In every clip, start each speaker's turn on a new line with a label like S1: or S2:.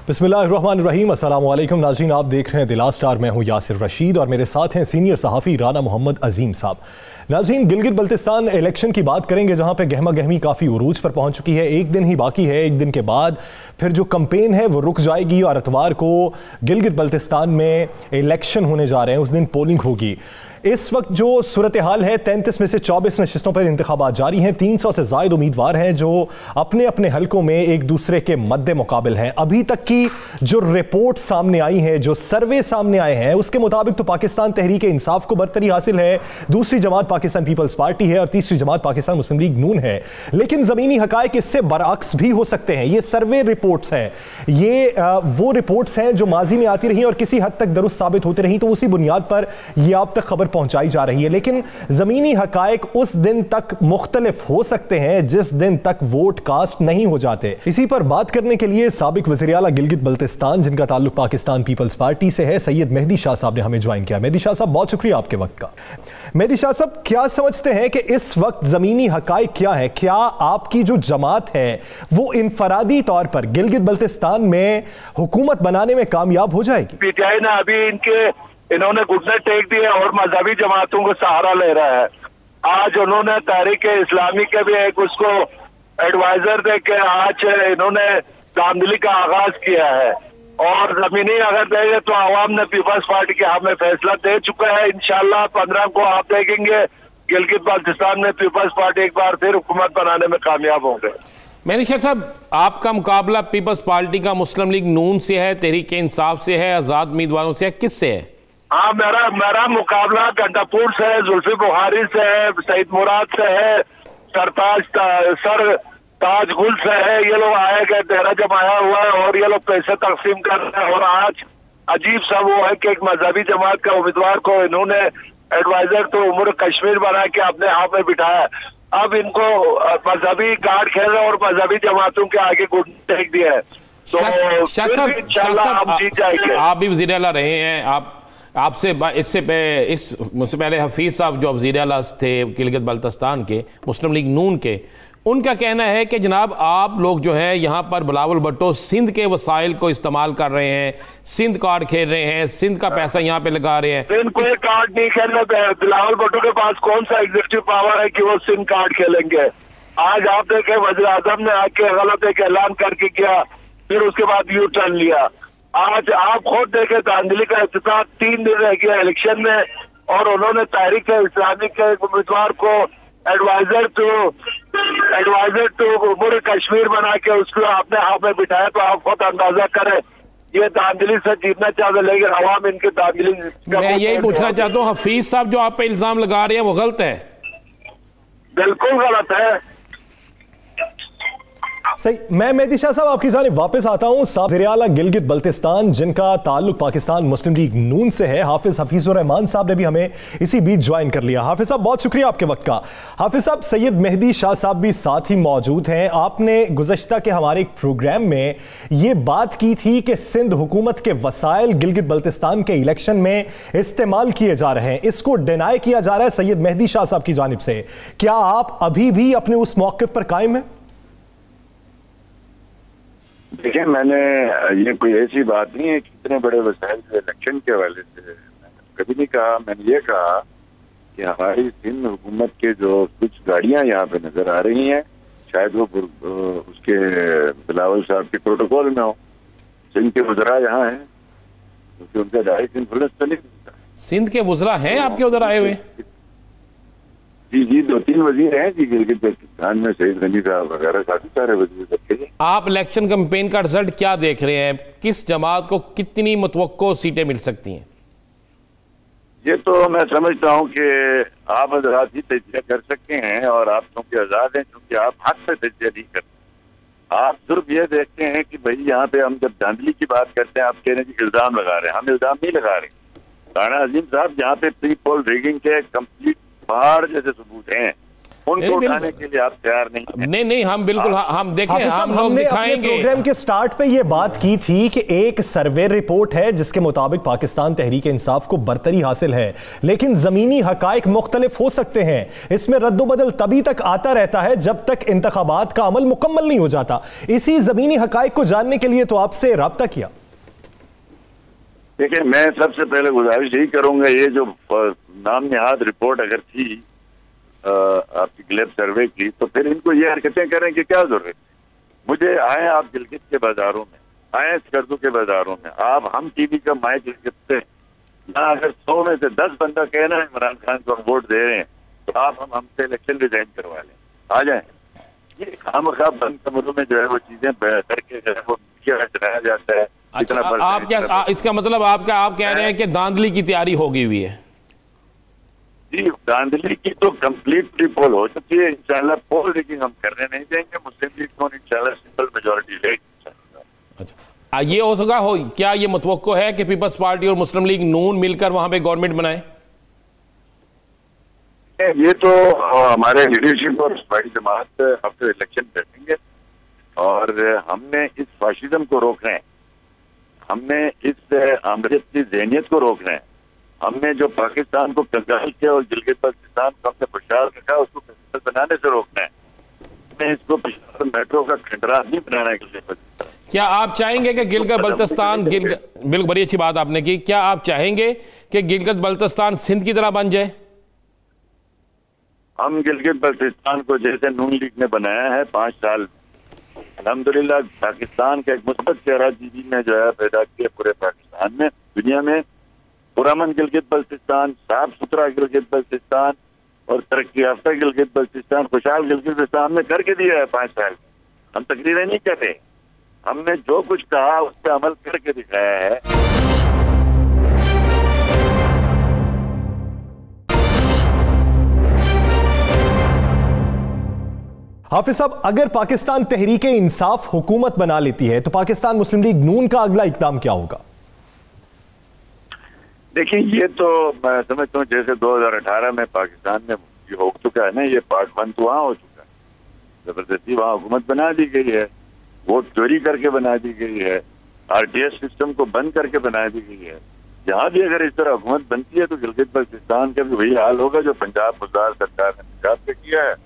S1: बिस्मिल्लाहिर्रहमानिर्रहीम, अस्सलामु अलैकुम नाज़रीन, आप देख रहे हैं दिला स्टार। मैं हूं यासिर रशीद और मेरे साथ हैं सीनियर सहाफ़ी राना मोहम्मद अजीम साहब। नाज़रीन, गिलगित बल्तिस्तान इलेक्शन की बात करेंगे जहां पे गहमा गहमी काफ़ी उरूज पर पहुंच चुकी है। एक दिन ही बाकी है, एक दिन के बाद फिर जो कैंपेन है वो रुक जाएगी और इतवार को गिलगित बल्तिस्तान में इलेक्शन होने जा रहे हैं, उस दिन पोलिंग होगी। इस वक्त जो सूरत हाल है, 33 में से 24 नशिस्तों पर इंतखाबात जारी हैं। 300 से ज़ायद उम्मीदवार हैं जो अपने अपने हलकों में एक दूसरे के मद्दे मुकाबिल हैं। अभी तक की जो रिपोर्ट सामने आई है, जो सर्वे सामने आए हैं, उसके मुताबिक तो पाकिस्तान तहरीक इंसाफ को बरतरी हासिल है, दूसरी जमात पाकिस्तान पीपल्स पार्टी है और तीसरी जमात पाकिस्तान मुस्लिम लीग नून है। लेकिन ज़मीनी हकायक इससे बरअक्स भी हो सकते हैं। ये सर्वे रिपोर्ट्स हैं, ये वो रिपोर्ट्स हैं जो माजी में आती रही और किसी हद तक दुरुस्त साबित होती रही, तो उसी बुनियाद पर यह आप तक खबर पहुंचाई जा रही है। लेकिन जमीनी हकायक उस दिन तक मुख्तलिफ हो सकते हैं जिस दिन तक वोट कास्ट नहीं हो जाते। इसी पर बात करने के लिए साबिक वज़ीर आला गिलगित बल्तिस्तान, जिनका ताल्लुक पाकिस्तान पीपल्स पार्टी से है, सैयद मेहदी शाह साहब ने हमें ज्वाइन किया। मेहदी शाह साहब, बहुत शुक्रिया आपके वक्त का। मेहदी शाह साहब, क्या समझते हैं कि इस वक्त जमीनी हकायक क्या है? क्या आपकी जो जमात है वो इनफरादी तौर पर गिलगित बल्तिस्तान में हुकूमत बनाने में कामयाब हो जाएगी?
S2: पीटीआई ने अभी इन्होंने घुटने टेक दिए और मजहबी जमातों को सहारा ले रहा है। आज उन्होंने तहरीक इस्लामी के भी एक उसको एडवाइजर दे के आज इन्होंने धांधली का आगाज किया है। और जमीनी अगर देंगे तो आवाम ने पीपल्स पार्टी के हमें फैसला दे चुका है। इंशाल्लाह 15 को आप देखेंगे गिलगित बल्तिस्तान में पीपल्स पार्टी एक बार फिर हुकूमत बनाने में कामयाब होंगे।
S3: मेहदी शाह साहब, आपका मुकाबला पीपल्स पार्टी का मुस्लिम लीग नून से है, तहरीक इंसाफ से है, आजाद उम्मीदवारों से है, किससे है?
S2: हाँ, मेरा मुकाबला गंडापुर से है, जुल्फी बुखारी से है, सईद मुराद से है, सर ताज गुल से है। ये लोग आए गए, तेरा जमाया हुआ है और ये लोग पैसे तकसीम कर रहे हैं। और आज अजीब सा वो है कि एक मजहबी जमात का उम्मीदवार को इन्होंने एडवाइजर तो उम्र कश्मीर बना के अपने हाथ में बिठाया। अब इनको मजहबी कार्ड खेल रहे और मजहबी जमातों के आगे घुटने टेक दिया है। तो इंशाल्लाह हम जीत जाएंगे।
S3: आप भी वज़ीर आला रहे हैं, मुझसे पहले हफीज साहब जो वज़ीर आला थे गिलगित बल्तिस्तान के मुस्लिम लीग नून के, उनका कहना है कि जनाब आप लोग जो है यहाँ पर बिलावल भुट्टो सिंध के वसाइल को इस्तेमाल कर रहे हैं, सिंध कार्ड खेल रहे हैं, सिंध का पैसा यहाँ पे लगा रहे हैं।
S2: सिंध कोई कार्ड नहीं खेलना। बिलावल भुट्टो के पास कौन सा एग्जीक्यूटिव पावर है कि वो सिंध कार्ड खेलेंगे? आज आप देखे वज़ीर आज़म ने आके गलत एक ऐलान करके किया, फिर उसके बाद यू टर्न लिया। आज आप खुद देखे धांधली का इफ्तिताह 3 दिन रह गया इलेक्शन में और उन्होंने तहरीक इस्लामी के उम्मीदवार को एडवाइजर टू उम्र कश्मीर बना के उसको अपने हाथ में बिठाया। तो आप खुद अंदाजा करें, ये धांधली से जीतना चाहते, लेकिन अवाम इनके धांधली।
S3: मैं यही पूछना चाहता हूँ, हफीज साहब जो आप पे इल्जाम लगा रहे हैं वो गलत है?
S2: बिल्कुल गलत है।
S1: सही। मैं मेहदी शाह साहब आपकी जानिब वापस आता हूं। वज़ीर आला गिलगित बल्तिस्तान, जिनका ताल्लुक पाकिस्तान मुस्लिम लीग नून से है, हाफिज हफीजुर रहमान साहब ने भी हमें इसी बीच ज्वाइन कर लिया। हाफिज साहब, बहुत शुक्रिया आपके वक्त का। हाफिज साहब, सैयद मेहदी शाह साहब भी साथ ही मौजूद हैं। आपने गुज़श्ता के हमारे एक प्रोग्राम में ये बात की थी कि सिंध हुकूमत के वसाइल गिलगित बल्तिस्तान के इलेक्शन में इस्तेमाल किए जा रहे हैं, इसको डिनाई किया जा रहा है सैयद मेहदी शाह साहब की जानिब से। क्या आप अभी भी अपने उस मौक़िफ़ पर कायम हैं?
S4: देखिए, मैंने ये कोई ऐसी बात नहीं है कि इतने बड़े वसाइल जो इलेक्शन के हवाले से मैंने कभी नहीं कहा। मैंने ये कहा कि हमारी सिंध हुकूमत के जो कुछ गाड़ियां यहाँ पे नजर आ रही हैं, शायद वो उसके बिलावल साहब के प्रोटोकॉल में हो। सिंध के वज़रा यहाँ हैं क्योंकि उनका डायरेक्ट इन्फ्लुएंस तो नहीं मिलता।
S3: सिंध के वज़रा हैं आपके उधर आए हुए?
S4: जी, 2-3 वजीर हैं जी गिलगित बल्तिस्तान में, सईद गनी साहब वगैरह काफी सारे वजीर रखे हैं।
S3: आप इलेक्शन कैंपेन का रिजल्ट क्या देख रहे हैं? किस जमात को कितनी मुतवक्को सीटें मिल सकती हैं?
S4: ये तो मैं समझता हूँ कि आप हज़रात ही तजज़िया कर सकते हैं और आप क्योंकि आज़ाद हैं, क्योंकि आप हक से तजज़िया नहीं करते। आप सिर्फ ये देखते हैं कि भाई यहाँ पे हम जब धांधली की बात करते हैं, आप कह रहे हैं कि इल्ज़ाम लगा रहे हैं। हम इल्ज़ाम नहीं लगा रहे। राना अजीम साहब, यहाँ पे प्री पोल रिगिंग के कंप्लीट पहाड़ जैसे सबूत हैं। उनको उठाने के लिए आप तैयार नहीं।
S3: नहीं, हम बिल्कुल हम देखें, हम लोग दिखाएंगे।
S1: प्रोग्राम के स्टार्ट पे ये बात की थी कि एक सर्वे रिपोर्ट है जिसके मुताबिक पाकिस्तान तहरीक इंसाफ को बरतरी हासिल है, लेकिन जमीनी हकायक मुख्तलिफ हो सकते हैं। इसमें रद्दोबदल तभी तक आता रहता है जब तक इंतखाबात का अमल मुकम्मल नहीं हो जाता। इसी जमीनी हकायक को जानने के लिए तो आपसे राब्ता किया।
S4: देखिए, मैं सबसे पहले गुजारिश यही करूंगा, ये जो नाम निहाद रिपोर्ट अगर थी आपकी ग्लेब सर्वे की, तो फिर इनको ये हरकतें करें कि क्या जरूरत है। मुझे आए आप गिलगित के बाजारों में, आए स्कर्दू के बाजारों में, आप हम टीवी का माइक लिखते हैं ना, अगर 100 में से 10 बंदा कहना है इमरान खान को हम वोट दे रहे हैं, तो आप हमसे इलेक्शन डिजाइन करवा लें, आ जाए। ये खामखा बंद कमरों में जो है वो चीजें करके जो है वो चलाया जाता है।
S3: अच्छा, आप क्या इसका मतलब आप कह रहे हैं कि धांधली की तैयारी होगी हुई है?
S4: जी, धांधली की तो कंप्लीट पोल हो चुकी है इंशाल्लाह। पोल रिगिंग हम करने नहीं देंगे। मुस्लिम लीग को इंशाल्लाह सिंपल मेजॉरिटी लेगी।
S3: अच्छा, ये हो सका हो, क्या ये मुतवक्को है कि पीपल्स पार्टी और मुस्लिम लीग नून मिलकर वहां पे गवर्नमेंट बनाए?
S4: ये तो हमारे लीडरशिप और पार्टी जमात आफ्टर इलेक्शन करेंगे, और हमने इस फाशिज्म को रोकना है, हमने इस आमरीत की ज़हनियत को रोकना है, हमने जो पाकिस्तान को कंगाल किया और गिलगित बल्तिस्तान को हमने खुशहाल रखा उसको कंगाल बनाने से रोकना है। हमने इसको पेशावर मेट्रो का खंडरा नहीं बनाना है गिलगित बल्तिस्तान।
S3: क्या आप चाहेंगे कि गिलगित बल्तिस्तान बिल्कुल बड़ी अच्छी बात आपने की, क्या आप चाहेंगे कि गिलगित बल्तिस्तान सिंध की तरह बन जाए?
S4: हम गिलगित बल्तिस्तान को जैसे नून लीग ने बनाया है 5 साल, अल्हम्दुलिल्लाह पाकिस्तान का एक मुस्बत चेहरा दीदी ने जो है पैदा किया पूरे पाकिस्तान में, दुनिया में। पुरअमन गिलगित बल्तिस्तान, साफ सुथरा गिलगित बल्तिस्तान और तरक्की याफ्ता गिलगित बल्तिस्तान, खुशहाल गिलगित बल्तिस्तान हमने करके दिया है 5 साल। हम तकरीरें नहीं कहते, हमने जो कुछ कहा उस पर अमल करके दिखाया है।
S1: हाफिज साहब, अगर पाकिस्तान तहरीक इंसाफ हुकूमत बना लेती है तो पाकिस्तान मुस्लिम लीग नून का अगला इक़दाम क्या होगा?
S4: देखिए, ये तो मैं समझता हूँ जैसे 2018 में पाकिस्तान में हो चुका है ना, ये पार्ट 1 तो वहाँ हो चुका है। जबरदस्ती वहाँ हुकूमत बना दी गई है, वोट चोरी करके बना दी गई है, RTS सिस्टम को बंद करके बना दी गई है। यहाँ भी अगर इस तरह हुकूमत बनती है तो गिलगित बल्तिस्तान का भी वही हाल होगा जो पंजाब गुजरात सरकार ने पंजाब पे किया है।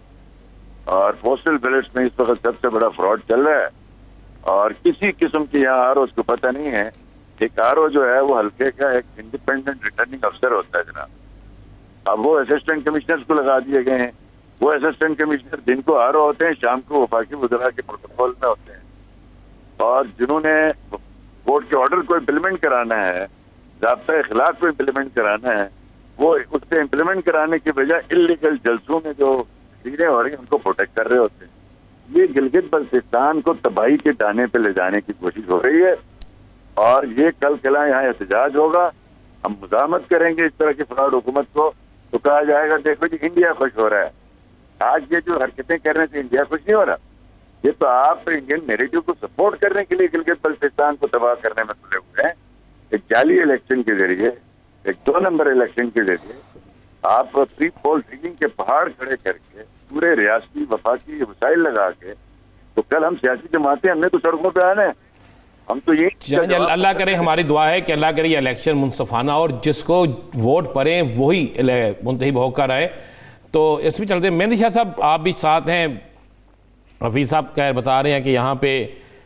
S4: और पोस्टल बैलेट्स में इस वक्त सबसे बड़ा फ्रॉड चल रहा है, और किसी किस्म की यहाँ RO को पता नहीं है। एक RO जो है वो हल्के का एक इंडिपेंडेंट रिटर्निंग अफसर होता है जनाब। अब वो असिस्टेंट कमिश्नर्स को लगा दिए गए हैं। वो असिस्टेंट कमिश्नर दिन को RO होते हैं, शाम को वफाकी वज़रा के प्रोटोकॉल में होते हैं। और जिन्होंने कोर्ट के ऑर्डर को इम्प्लीमेंट कराना है, ज़ाब्ता इखलाक को इम्प्लीमेंट कराना है, वो उससे इम्प्लीमेंट कराने की बजाय इलीगल जलसों में जो चीजें हो रही हैं उनको प्रोटेक्ट कर रहे होते हैं। ये गिलगित बल्तिस्तान को तबाही के दाने पे ले जाने की कोशिश हो रही है, और ये कल कला यहाँ एहतजाज होगा। हम मुज़ाहमत करेंगे इस तरह की फ्रॉड हुकूमत को, तो कहा जाएगा देखो जी इंडिया खुश हो रहा है। आज ये जो हरकतें कर रहे थे इंडिया खुश नहीं हो रहा, ये तो आप इंडियन नैरेटिव को सपोर्ट करने के लिए गिलगित बल्तिस्तान को तबाह करने में तुले हुए हैं। एक जाली इलेक्शन के जरिए, एक 2 नंबर इलेक्शन के जरिए आप प्री पोल रिगिंग के पहाड़ खड़े करके पूरे रियासती वफाकी वसाइल लगा के, तो कल हम सियासी जमातें हमने तो सड़कों पे आना है। हम तो ये
S3: अल्लाह करे, हमारी दुआ है कि अल्लाह करे ये इलेक्शन मुनसफाना और जिसको वोट पड़े वही मुंतहिब होकर आए। तो इसमें चलते मेहंदी शाह साहब आप भी साथ हैं। हफीज़ साहब खैर बता रहे हैं कि यहाँ पे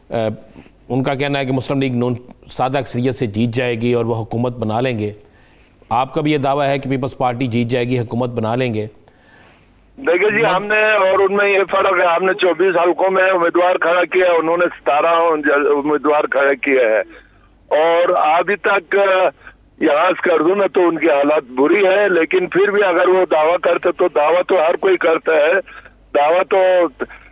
S3: उनका कहना है कि मुस्लिम लीग नून सादा अक्सरियत से जीत जाएगी और वह हुकूमत बना लेंगे। आपका भी ये दावा है कि पीपल्स पार्टी जीत जाएगी, हुकूमत बना लेंगे?
S2: देखिए जी, हमने और उनमें ये फर्क है, हमने 24 हल्कों में उम्मीदवार खड़ा किया, उन्होंने 17 उम्मीदवार खड़े किए हैं, और अभी तक यहाँ स्कर्दू में तो उनकी हालत बुरी है। लेकिन फिर भी अगर वो दावा करते तो दावा तो हर कोई करता है, दावा तो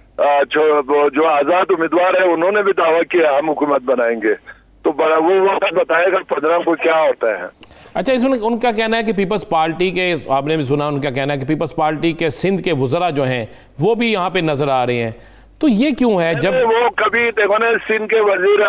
S2: जो आजाद उम्मीदवार है उन्होंने भी दावा किया हम हुकूमत बनाएंगे, तो वो वक्त बताएगा 15 को क्या होता है।
S3: अच्छा, इसमें उनका कहना है कि पीपल्स पार्टी के, आपने भी सुना, उनका कहना है कि पीपल्स पार्टी के सिंध के वज़रा जो हैं वो भी यहाँ पे नजर आ रहे हैं, तो ये क्यों है? जब
S2: वो कभी देखो ना, सिंध के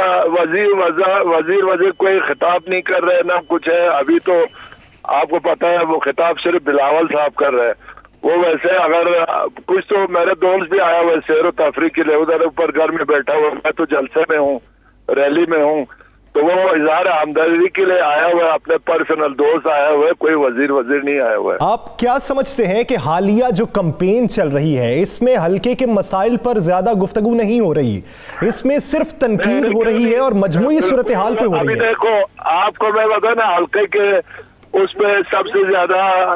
S2: वजीर कोई खिताब नहीं कर रहे ना कुछ है। अभी तो आपको पता है वो खिताब सिर्फ बिलावल साहब कर रहे हैं, वो वैसे अगर कुछ तो मेरे दोस्त भी आया हुआ सैर और तफरी के लिए, उधर ऊपर घर में बैठा हुआ, मैं तो जलसे में हूँ, रैली में हूँ, तो वो इजहार हमदर्दी के लिए आया हुआ है, अपने पर्सनल दोस्त आया हुआ है, कोई वजीर नहीं आया हुआ है।
S1: आप क्या समझते हैं कि हालिया जो कैंपेन चल रही है इसमें हल्के के मसाइल पर ज्यादा गुफ्तगू नहीं हो रही, इसमें सिर्फ तनकीद हो रही है और मजमूई सूरत हाल पे हो रही है?
S2: देखो आपको मैं बता ना, हल्के के उसमें सबसे ज्यादा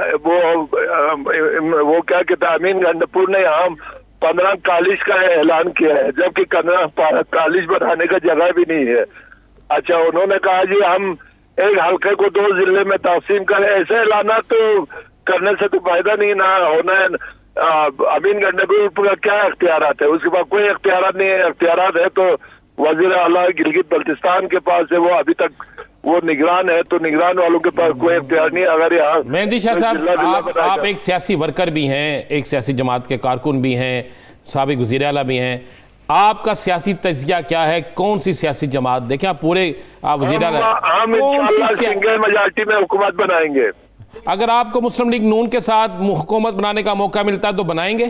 S2: वो क्या कहते हैं, अमीन गंडपुर ने हम 15 कॉलेज का ऐलान किया है, जबकि 15 कॉलेज बनाने का जगह भी नहीं है। अच्छा, उन्होंने कहा जी हम एक हल्के को 2 जिले में तकसीम करें, ऐसे ऐलाना तो करने से तो फायदा नहीं ना होना है। अमीन गंडपुर का क्या इख्तियारात है, उसके पास कोई इख्तियारात नहीं है। इख्तियारात है तो वजीर आला गिलगित बल्तिस्तान के पास है, वो अभी तक वो निगरान है, तो निगरान वालों के पास कोई इख्तियार नहीं। अगर यहाँ
S3: मेहदी शाह साहब आप एक सियासी वर्कर भी हैं, एक सियासी जमात के कारकुन भी हैं, साबिक वज़ीर आला भी हैं, आपका सियासी तजिया क्या है? कौन सी सियासी जमात देखें आप पूरे वज़ीर आला,
S2: हम सिंगल मेजॉरिटी में हुकूमत बनाएंगे।
S3: अगर आपको मुस्लिम लीग नून के साथ हुकूमत बनाने का मौका मिलता है तो बनाएंगे?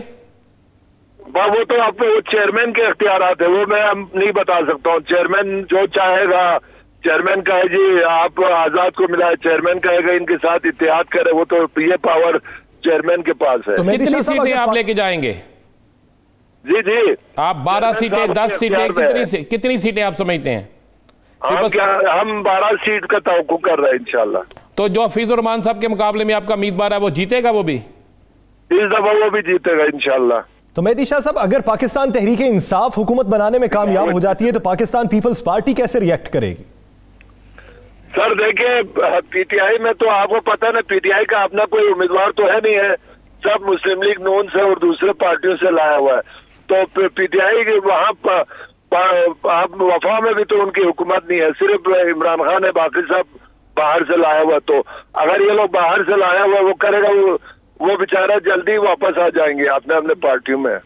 S2: वो तो आप चेयरमैन के इख्तियारात है, वो मैं नहीं बता सकता हूँ। चेयरमैन जो चाहेगा, चेयरमैन का है जी, आप आजाद को मिला है, चेयरमैन कहेगा इनके साथ इत्तेहाद करे, वो तो ये पावर चेयरमैन के पास है।
S3: तो कितनी सीटें आप लेके जाएंगे?
S2: जी जी,
S3: आप 12 सीटें, 10 सीटें, कितनी सीटें आप समझते हैं?
S2: हम 12 सीट का तवक्कुल कर रहे हैं इंशाल्लाह।
S3: तो जो हफीजुर रहमान साहब के मुकाबले में आपका उम्मीदवार है वो जीतेगा? वो भी
S2: इस दफा वो भी जीतेगा इंशाल्लाह।
S1: तो मेहदी शाह साहब, अगर पाकिस्तान तहरीक इंसाफ हुकूमत बनाने में कामयाब हो जाती है तो पाकिस्तान पीपल्स पार्टी कैसे रिएक्ट करेगी?
S2: सर देखिए, पीटीआई में तो आपको पता है ना, पीटीआई का अपना कोई उम्मीदवार तो है नहीं है, सब मुस्लिम लीग नून से और दूसरे पार्टियों से लाया हुआ है। तो पीटीआई वहाँ आप वफा में भी तो उनकी हुकूमत नहीं है, सिर्फ इमरान खान है, बाकी सब बाहर से लाया हुआ। तो अगर ये लोग बाहर से लाया हुआ वो करेगा, वो बेचारा जल्दी वापस आ जाएंगे अपने अपने पार्टियों में।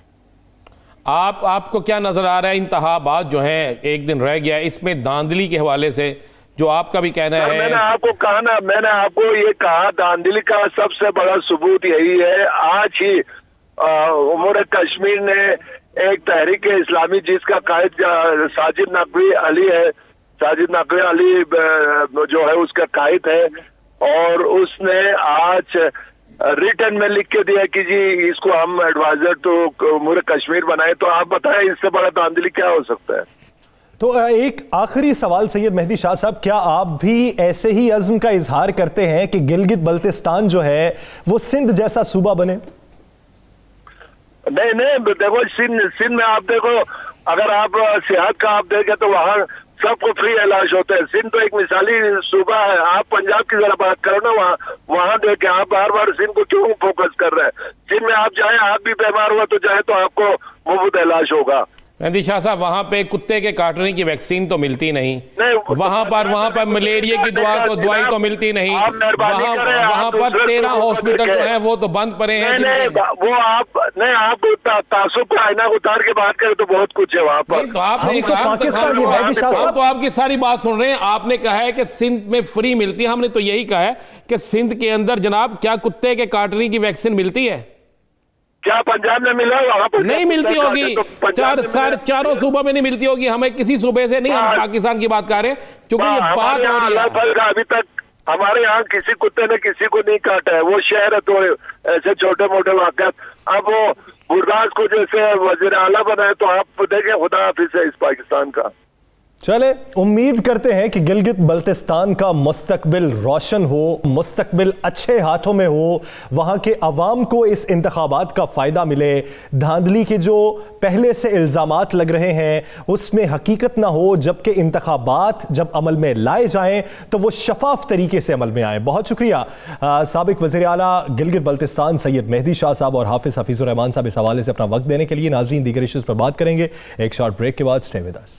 S3: आपको क्या नजर आ रहा है? इंतखाबात जो है एक दिन रह गया, इसमें धांधली के हवाले से जो आपका भी कहना है?
S2: मैंने आपको कहा ना, मैंने आपको ये कहा, धांधली का सबसे बड़ा सबूत यही है। आज ही उमर कश्मीर ने एक तहरीक इस्लामी जिसका कायद साजिद नकवी अली है, साजिद नकवी अली जो है उसका कायद है, और उसने आज रिटर्न में लिख के दिया कि जी इसको हम एडवाइजर तो उमर कश्मीर बनाए। तो आप बताएं इससे बड़ा धांधली क्या हो सकता है?
S1: तो एक आखिरी सवाल सैयद मेहदी शाह साहब, क्या आप भी ऐसे ही अज़्म का इजहार करते हैं कि गिलगित बल्तिस्तान जो है वो सिंध जैसा सूबा बने?
S2: नहीं देखो, सिंध में आप देखो, अगर आप सेहत का आप देखें तो वहाँ सबको फ्री इलाज होते हैं। सिंध तो एक मिसाली सूबा है। आप पंजाब की जरा बात करो ना, वहाँ देखें, आप बार बार सिंध को क्यों फोकस कर रहे हैं? सिंध में आप जाए, आप भी बीमार हुआ तो जाए तो आपको मुफ्त इलाज होगा।
S3: मेहदी शाह साहब, वहाँ पे कुत्ते के काटने की वैक्सीन तो मिलती नहीं, वहाँ पर मलेरिया की दवाई तो मिलती नहीं, वहाँ पर 13 हॉस्पिटल जो है वो तो बंद पड़े हैं।
S2: वो आप तासुब का आईना उतार के बात करें तो बहुत कुछ है वहाँ पर।
S3: तो आपने कहा, तो आपकी सारी बात सुन रहे हैं, आपने कहा है कि सिंध में फ्री मिलती है, हमने तो यही कहा है कि सिंध के अंदर जनाब क्या कुत्ते के काटने की वैक्सीन मिलती है?
S2: क्या पंजाब में मिला? वहाँ पर
S3: नहीं मिलती होगी, चारों सूबों में नहीं मिलती होगी। हमें किसी सूबे से नहीं, हम पाकिस्तान की बात कर रहे हैं, क्योंकि ये बात हो रही है।
S2: अभी तक हमारे यहाँ किसी कुत्ते ने किसी को नहीं काटा है। वो शहर है तो ऐसे छोटे मोटे वाक़यात। अब वो गुरदास को जैसे वज़ीर आला बनाए तो आप देखें, खुदा हाफिज़ है इस पाकिस्तान का।
S1: चले, उम्मीद करते हैं कि गिलगित बल्तिस्तान का मुस्तकबिल रोशन हो, मुस्तकबिल अच्छे हाथों में हो, वहाँ के अवाम को इस इंतखाबात का फ़ायदा मिले, धांधली के जो पहले से इल्ज़ामात लग रहे हैं उसमें हकीकत ना हो, जबकि इंतखाबात जब अमल में लाए जाएं तो वो शफाफ तरीके से अमल में आए। बहुत शुक्रिया साबिक वज़ीर आला गिलगित बल्तिस्तान सैयद मेहदी शाह साहब और हाफिज़ हफीज़ुर रहमान साहब इस हवाले से अपना वक्त देने के लिए। नाज़रीन, दीगर इश्यूज़ पर बात करेंगे एक शॉर्ट ब्रेक के बाद। Stay with us.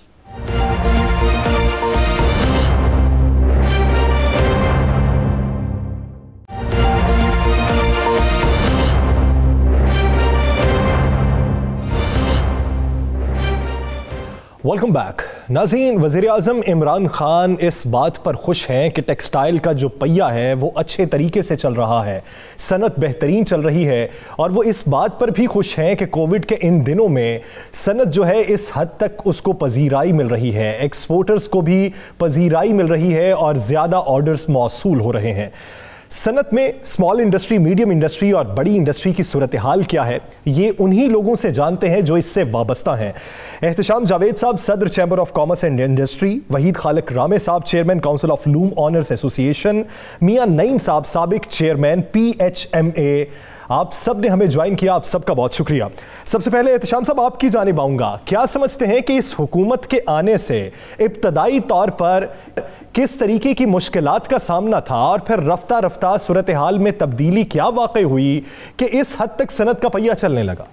S1: Welcome back. नाज़रीन, वज़ीर-ए-आज़म इमरान खान इस बात पर खुश हैं कि टेक्सटाइल का जो पहिया है वो अच्छे तरीके से चल रहा है, सनत बेहतरीन चल रही है, और वो इस बात पर भी खुश हैं कि कोविड के इन दिनों में सनत जो है इस हद तक उसको पजीराई मिल रही है, एक्सपोर्टर्स को भी पजीराई मिल रही है और ज़्यादा ऑर्डर्स मौसूल हो रहे हैं। सनत में स्मॉल इंडस्ट्री, मीडियम इंडस्ट्री और बड़ी इंडस्ट्री की सूरत हाल क्या है, ये उन्हीं लोगों से जानते हैं जो इससे वाबस्ता हैं। एहतशाम जावेद साहब, सदर chamber of commerce and industry, Waheed Khaliq Rame साहब, chairman council of loom owners association, मियां नईम साहब, साबिक चेयरमैन PHMA, आप सब ने हमें ज्वाइन किया, आप सबका बहुत शुक्रिया। सबसे पहले एहतशाम साहब, आपकी जानिब आऊंगा, क्या समझते हैं कि इस हुकूमत के आने से इब्तदाई तौर पर किस तरीके की मुश्किलात का सामना था और फिर रफ्ता रफ्ता सूरत हाल में तब्दीली क्या वाकई हुई कि इस हद तक सनत का पहिया चलने लगा?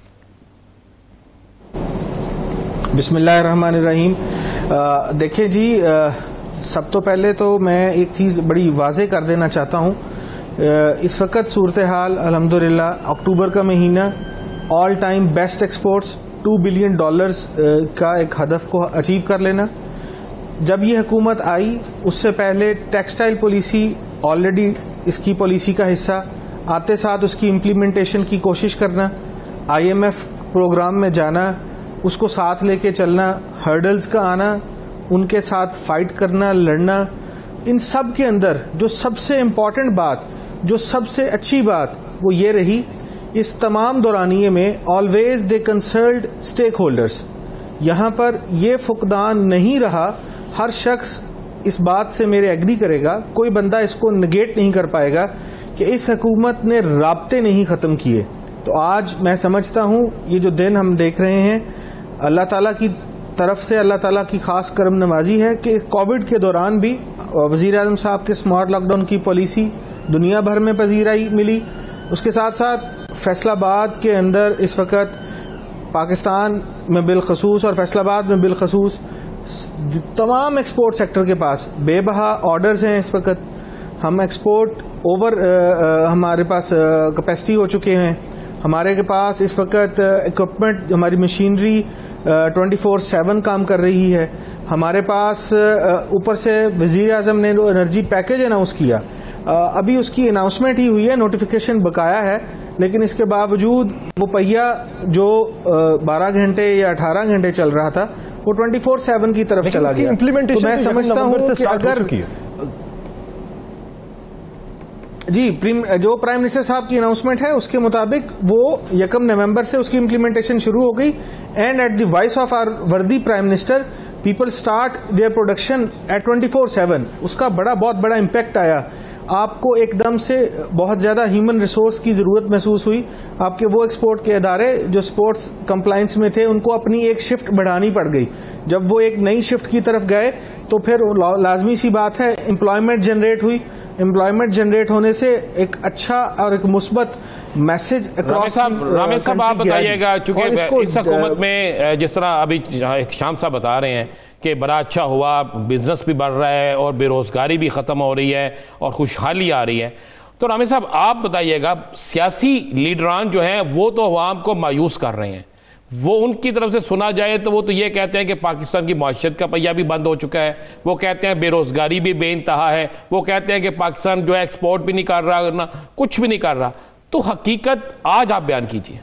S5: बिस्मिल्लाहिर्रहमानिर्रहीम। देखिए जी, सब तो पहले तो मैं एक चीज़ बड़ी वाज़ेह कर देना चाहता हूँ। इस वक्त सूरत हाल अल्हम्दुलिल्लाह, अक्टूबर का महीना all time best exports $2 billion का एक हदफ को अचीव कर लेना। जब ये हुकूमत आई उससे पहले टेक्सटाइल पॉलिसी ऑलरेडी इसकी पॉलिसी का हिस्सा, आते साथ उसकी इम्प्लीमेंटेशन की कोशिश करना, IMF प्रोग्राम में जाना, उसको साथ लेके चलना, हर्डल्स का आना, उनके साथ फाइट करना, लड़ना, इन सब के अंदर जो सबसे इम्पॉर्टेंट बात, जो सबसे अच्छी बात वो ये रही, इस तमाम दौरानिये में always they consult stakeholders. यहाँ पर ये फुकदान नहीं रहा, हर शख्स इस बात से मेरे एग्री करेगा, कोई बंदा इसको नेगेट नहीं कर पाएगा कि इस हुकूमत ने राब्ते नहीं ख़त्म किए। तो आज मैं समझता हूँ ये जो दिन हम देख रहे हैं, अल्लाह ताला की तरफ से अल्लाह ताला की खास करम नवाजी है कि कोविड के दौरान भी वज़ीर आज़म साहब के स्मार्ट लॉकडाउन की पॉलिसी दुनिया भर में पजीराई मिली। उसके साथ साथ फैसलाबाद के अंदर इस वक्त पाकिस्तान में बिलखसूस और फैसलाबाद में बिलखसूस तमाम एक्सपोर्ट सेक्टर के पास बेबहा ऑर्डर्स हैं। इस वक्त हम एक्सपोर्ट ओवर हमारे पास कैपेसिटी हो चुके हैं। हमारे के पास इस वक्त इक्विपमेंट, हमारी मशीनरी 24/7 काम कर रही है। हमारे पास ऊपर से वज़ीर आज़म ने जो एनर्जी पैकेज अनाउंस किया, अभी उसकी अनाउंसमेंट ही हुई है, नोटिफिकेशन बकाया है, लेकिन इसके बावजूद वो पहिया जो 12 घंटे या 18 घंटे चल रहा था वो 24/7 की तरफ चला गया। तो मैं समझता हूँ कि अगर जी जो प्राइम मिनिस्टर साहब की अनाउंसमेंट है उसके मुताबिक वो 1 नवंबर से उसकी इम्प्लीमेंटेशन शुरू हो गई, and at the voice of our worthy prime minister people start their production at 24/7। उसका बहुत बड़ा इम्पैक्ट आया। आपको एकदम से बहुत ज़्यादा ह्यूमन रिसोर्स की ज़रूरत महसूस हुई। आपके वो एक्सपोर्ट के इदारे जो स्पोर्ट्स कंप्लाइंस में थे उनको अपनी एक शिफ्ट बढ़ानी पड़ गई। जब वो एक नई शिफ्ट की तरफ गए तो फिर लाजमी सी बात है एम्प्लॉयमेंट जनरेट हुई। एम्प्लॉयमेंट जनरेट होने से एक अच्छा और एक मुस्बत मैसेज
S3: रामेश साहब आप बताइएगा, चूंकि इस हुकूमत में जिस तरह अभी शाम साहब बता रहे हैं कि बड़ा अच्छा हुआ, बिजनेस भी बढ़ रहा है और बेरोज़गारी भी ख़त्म हो रही है और खुशहाली आ रही है, तो रामेश साहब आप बताइएगा, सियासी लीडरान जो हैं वो तो अवाम को मायूस कर रहे हैं, वो उनकी तरफ से सुना जाए तो वो तो ये कहते हैं कि पाकिस्तान की माशियत का पहिया भी बंद हो चुका है, वो कहते हैं बेरोज़गारी भी बेइंतहा है, वो कहते हैं कि पाकिस्तान जो है एक्सपोर्ट भी नहीं कर रहा, ना कुछ भी नहीं कर रहा। तो हकीकत आज आप बयान कीजिए।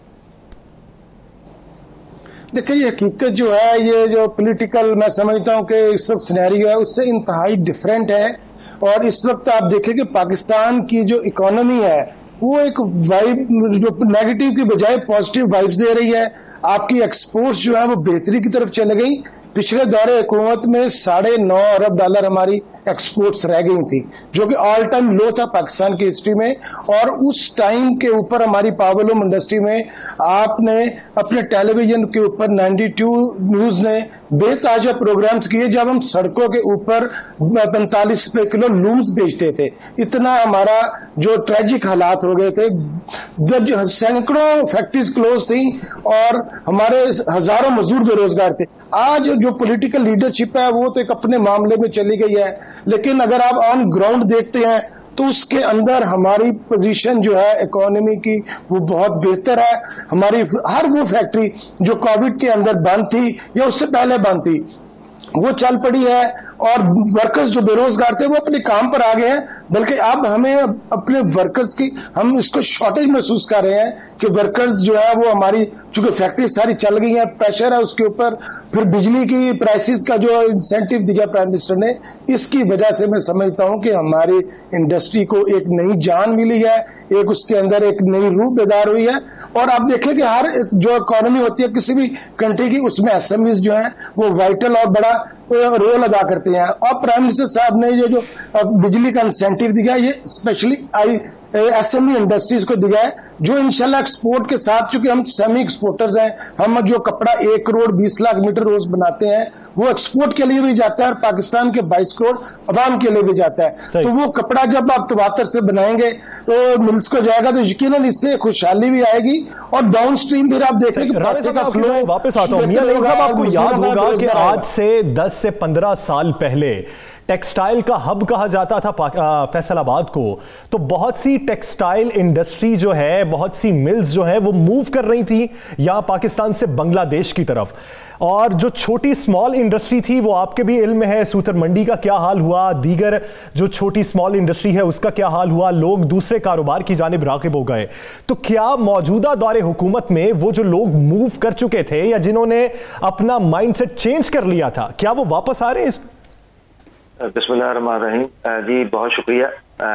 S6: देखिए ये हकीकत जो है, ये जो पॉलिटिकल मैं समझता हूँ कि इस वक्त सिनेरियो है उससे इंतहाई डिफरेंट है। और इस वक्त आप देखें कि पाकिस्तान की जो इकोनॉमी है वो एक वाइब जो नेगेटिव की बजाय पॉजिटिव वाइब्स दे रही है। आपकी एक्सपोर्ट्स जो है वो बेहतरी की तरफ चले गई। पिछले दौरे हुकूमत में $9.5 अरब हमारी एक्सपोर्ट्स रह गई थी, जो कि ऑल टाइम लो था पाकिस्तान की हिस्ट्री में। और उस टाइम के ऊपर हमारी पावरलूम इंडस्ट्री में आपने अपने टेलीविजन के ऊपर 92 न्यूज ने बेताजा प्रोग्राम्स किए जब हम सड़कों के ऊपर 45 रुपए किलो लूम्स बेचते थे। इतना हमारा जो ट्रेजिक हालात हो गए थे, जब सैकड़ों फैक्ट्रीज क्लोज थी और हमारे हजारों मजदूर बेरोजगार थे। आज जो पॉलिटिकल लीडरशिप है वो तो एक अपने मामले में चली गई है, लेकिन अगर आप ऑन ग्राउंड देखते हैं तो उसके अंदर हमारी पोजीशन जो है इकोनॉमी की वो बहुत बेहतर है। हमारी हर वो फैक्ट्री जो कोविड के अंदर बंद थी या उससे पहले बंद थी, वो चल पड़ी है और वर्कर्स जो बेरोजगार थे वो अपने काम पर आ गए हैं। बल्कि अब हमें अपने वर्कर्स की हम इसको शॉर्टेज महसूस कर रहे हैं कि वर्कर्स जो है वो हमारी चूंकि फैक्ट्री सारी चल गई है, प्रेशर है उसके ऊपर, फिर बिजली की प्राइसेस का जो इंसेंटिव दिया प्राइम मिनिस्टर ने, इसकी वजह से मैं समझता हूं कि हमारी इंडस्ट्री को एक नई जान मिली है, एक उसके अंदर एक नई रूह बेदार हुई है। और आप देखें कि हर जो इकोनॉमी होती है किसी भी कंट्री की, उसमें एसएमईज जो है वो वाइटल और बड़ा रोल अदा करते हैं। और प्राइम मिनिस्टर साहब ने ये जो बिजली का इंसेंटिव दिया, ये स्पेशली एसएमई इंडस्ट्रीज को दिया है, जो इंशाल्लाह एक्सपोर्ट के साथ, चूंकि हम सेमी एक्सपोर्टर्स हैं, हम जो कपड़ा 1 करोड़ 20 लाख मीटर रोज बनाते हैं वो एक्सपोर्ट के लिए भी जाता है और पाकिस्तान के 22 करोड़ अवाम के लिए भी जाता है। तो वो कपड़ा जब आप तवातर से बनाएंगे तो मिल्स को जाएगा तो यकीनन इससे खुशहाली भी आएगी और डाउन स्ट्रीम फिर आप देखें कि पैसे का फ्लो।
S1: वापस आता हूं मियां नईम साहब, आपको याद होगा कि आज से 10 से 15 साल पहले टेक्सटाइल का हब कहा जाता था फैसलाबाद को, तो बहुत सी टेक्सटाइल इंडस्ट्री जो है, बहुत सी मिल्स जो है वो मूव कर रही थी यहां पाकिस्तान से बांग्लादेश की तरफ। और जो छोटी स्मॉल इंडस्ट्री थी वो आपके भी इल्म में है, सूतर मंडी का क्या हाल हुआ, दीगर जो छोटी स्मॉल इंडस्ट्री है उसका क्या हाल हुआ, लोग दूसरे कारोबार की जानिब राग़िब हो गए। तो क्या मौजूदा दौरे हुकूमत में वो जो लोग मूव कर चुके थे या जिन्होंने अपना माइंडसेट चेंज कर लिया था, क्या वो वापस आ रहे हैं?
S7: बिस्मिल्लाहिर्रहमानिर्रहीम जी, बहुत शुक्रिया।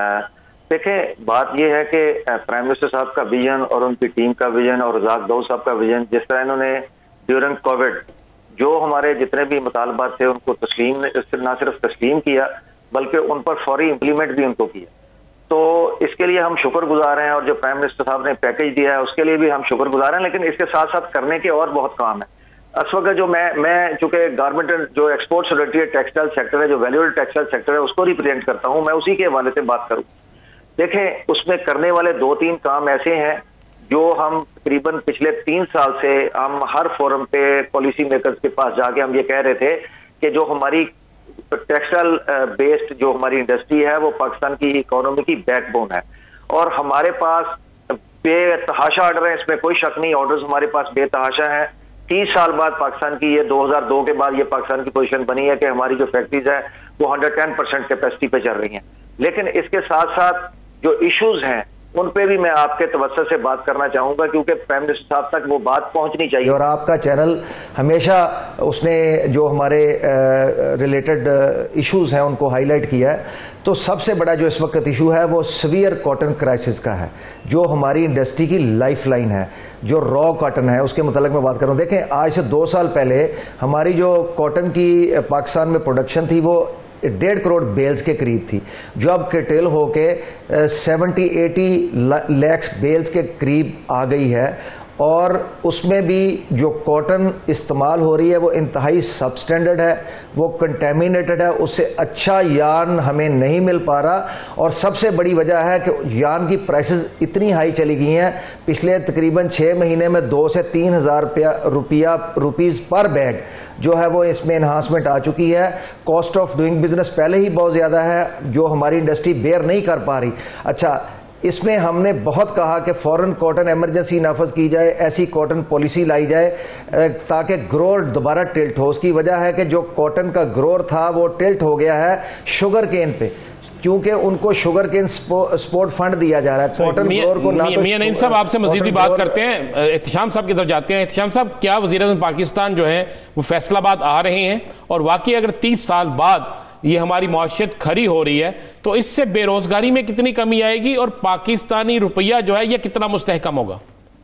S7: देखें, बात यह है कि प्राइम मिनिस्टर साहब का विजन और उनकी टीम का विजन और रज़ाक दाऊद साहब का विजन, जिस तरह इन्होंने ड्यूरिंग कोविड जो हमारे जितने भी मुतालबात थे उनको तस्लीम, ना सिर्फ तस्लीम किया बल्कि उन पर फौरी इम्प्लीमेंट भी उनको किया, तो इसके लिए हम शुक्रगुजार हैं। और जो प्राइम मिनिस्टर साहब ने पैकेज दिया है उसके लिए भी हम शुक्रगुजार हैं। लेकिन इसके साथ साथ करने के और बहुत काम है। इस वक्त जो मैं चूंकि गारमेंट जो एक्सपोर्ट्स रिलेटेड टेक्सटाइल सेक्टर है, जो वैल्यूएबल टेक्सटाइल सेक्टर है, उसको रिप्रेजेंट करता हूं, मैं उसी के हवाले से बात करूं। देखें, उसमें करने वाले 2-3 काम ऐसे हैं जो हम तकरीबन पिछले 3 साल से हम हर फोरम पे पॉलिसी मेकर्स के पास जाके हम ये कह रहे थे कि जो हमारी टेक्सटाइल बेस्ड जो हमारी इंडस्ट्री है वो पाकिस्तान की इकोनॉमी की बैकबोन है और हमारे पास बेतहाशा ऑर्डर है, इसमें कोई शक नहीं, ऑर्डर्स हमारे पास बेतहाशा है। 30 साल बाद पाकिस्तान की, ये 2002 के बाद ये पाकिस्तान की पोजीशन बनी है कि हमारी जो फैक्ट्रीज है वो 110% कैपेसिटी पे चल रही हैं। लेकिन इसके साथ साथ जो इश्यूज हैं उन पे भी मैं आपके तवज्जो से बात करना चाहूंगा, क्योंकि प्राइम मिनिस्टर साहब तक वो बात पहुंचनी चाहिए।
S8: और आपका चैनल हमेशा उसने जो हमारे रिलेटेड इश्यूज हैं उनको हाईलाइट किया है। तो सबसे बड़ा जो इस वक्त इशू है वो सीवियर कॉटन क्राइसिस का है, जो हमारी इंडस्ट्री की लाइफलाइन है, जो रॉ कॉटन है उसके मुतालिक मैं बात करूं। देखें, आज से 2 साल पहले हमारी जो कॉटन की पाकिस्तान में प्रोडक्शन थी वो 1.5 करोड़ बेल्स के करीब थी, जो अब कटेल होके 70-80 लाख बेल्स के करीब आ गई है। और उसमें भी जो कॉटन इस्तेमाल हो रही है वो इंतहाई सबस्टैंडर्ड है, वो कंटेमिनेटेड है, उससे अच्छा यार्न हमें नहीं मिल पा रहा। और सबसे बड़ी वजह है कि यार्न की प्राइसेस इतनी हाई चली गई हैं, पिछले तकरीबन 6 महीने में 2 से 3 हज़ार रुपीज़ पर बैग जो है वो इसमें इन्हांसमेंट आ चुकी है। कॉस्ट ऑफ डूइंग बिजनेस पहले ही बहुत ज़्यादा है, जो हमारी इंडस्ट्री बेयर नहीं कर पा रही। अच्छा, इसमें हमने बहुत कहा कि फॉरेन कॉटन एमरजेंसी नाफज की जाए, ऐसी कॉटन पॉलिसी लाई जाए ताकि ग्रोर दोबारा टिल्ट हो। उसकी वजह है कि जो कॉटन का ग्रोर था वो टिल्ट हो गया है शुगर केन पे, क्योंकि उनको शुगर केन सपोर्ट फंड दिया जा रहा है। कॉटन ग्रोर को ना तो
S3: मियां नईम साहब आपसे मजीद भी बात करते हैं, एहतिशाम साहब की तरफ जाते हैं। एहतिशाम साहब, क्या वज़ीर-ए-आज़म पाकिस्तान जो है वो फैसलाबाद आ रहे हैं और वाकई अगर 30 साल बाद ये हमारी मौशियत खरी हो रही है तो इससे बेरोजगारी में कितनी कमी आएगी और पाकिस्तानी रुपया जो है ये कितना मुस्तहकम होगा?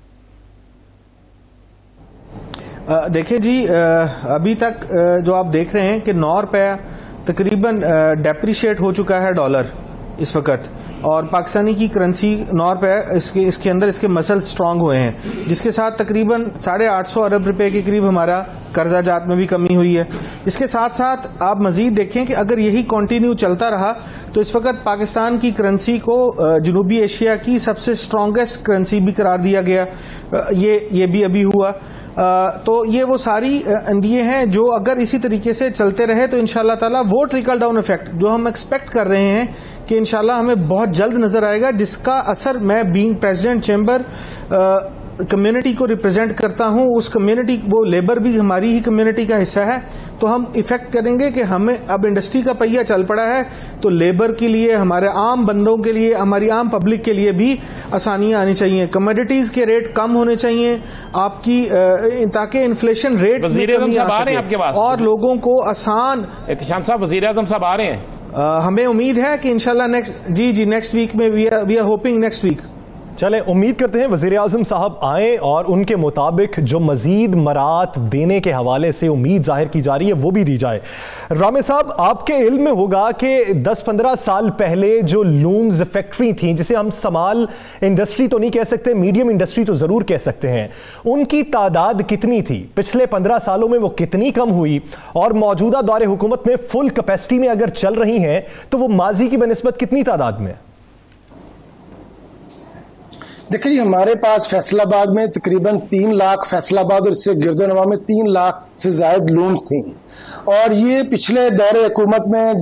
S5: देखिए जी, अभी तक जो आप देख रहे हैं कि 9 रुपया तकरीबन डेप्रिशिएट हो चुका है डॉलर इस वक्त, और पाकिस्तानी की करेंसी 9 रुपये इसके अंदर इसके मसल स्ट्रांग हुए हैं, जिसके साथ तकरीबन 850 अरब रुपए के करीब हमारा कर्जा जात में भी कमी हुई है। इसके साथ साथ आप मजीद देखें कि अगर यही कंटिन्यू चलता रहा तो इस वक्त पाकिस्तान की करेंसी को जनूबी एशिया की सबसे स्ट्रांगेस्ट करेंसी भी करार दिया गया, ये भी अभी हुआ। तो ये वो सारी अंदिये हैं जो अगर इसी तरीके से चलते रहे तो इंशाल्लाह ताला वो ट्रिकल डाउन इफेक्ट जो हम एक्सपेक्ट कर रहे हैं कि इंशाल्लाह हमें बहुत जल्द नजर आएगा, जिसका असर मैं बीइंग प्रेसिडेंट चैम्बर कम्युनिटी को रिप्रेजेंट करता हूं, उस कम्युनिटी, वो लेबर भी हमारी ही कम्युनिटी का हिस्सा है, तो हम इफेक्ट करेंगे कि हमें अब इंडस्ट्री का पहिया चल पड़ा है, तो लेबर के लिए, हमारे आम बंदों के लिए, हमारी आम पब्लिक के लिए भी आसानियां आनी चाहिए। कमोडिटीज के रेट कम होने चाहिए आपकी, ताकि इन्फ्लेशन रेट में कमी आ सके और लोगों को आसान।
S3: एहतिशाम साहब, वज़ीर आज़म साहब आ रहे हैं?
S5: हमें उम्मीद है कि इंशाल्लाह नेक्स्ट वीक में we are hoping next week.
S1: चलें, उम्मीद करते हैं वज़ीर आज़म साहब आएँ और उनके मुताबिक जो मज़ीद मरात देने के हवाले से उम्मीद जाहिर की जा रही है वो भी दी जाए। रामे साहब, आपके इल्म में होगा कि 10-15 साल पहले जो लूम्स फैक्ट्री थी, जिसे हम स्मॉल इंडस्ट्री तो नहीं कह सकते, मीडियम इंडस्ट्री तो ज़रूर कह सकते हैं, उनकी तादाद कितनी थी? पिछले 15 सालों में वो कितनी कम हुई? और मौजूदा दौरे हुकूमत में फुल कैपेसिटी में अगर चल रही हैं तो वो माजी की बनिस्बत कितनी तादाद में?
S6: देखिए जी, हमारे पास फैसलाबाद में तकरीबन 3 लाख, फैसलाबाद और इससे गिरदोनवा में 3 लाख से ज्यादा लूम्स थी, और ये पिछले दौरे हुकूमत में